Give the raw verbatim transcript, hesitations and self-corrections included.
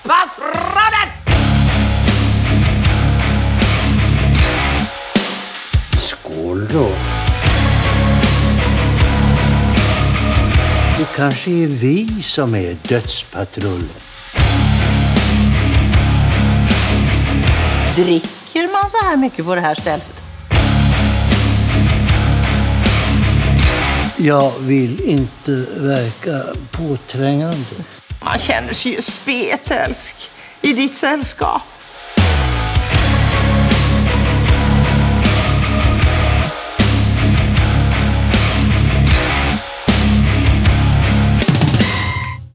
patronen! Skål då. Det kanske är vi som är dödspatrullen. Dricker man så här mycket på det här stället? Jag vill inte verka påträngande. Man känner sig ju spetälsk i ditt sällskap.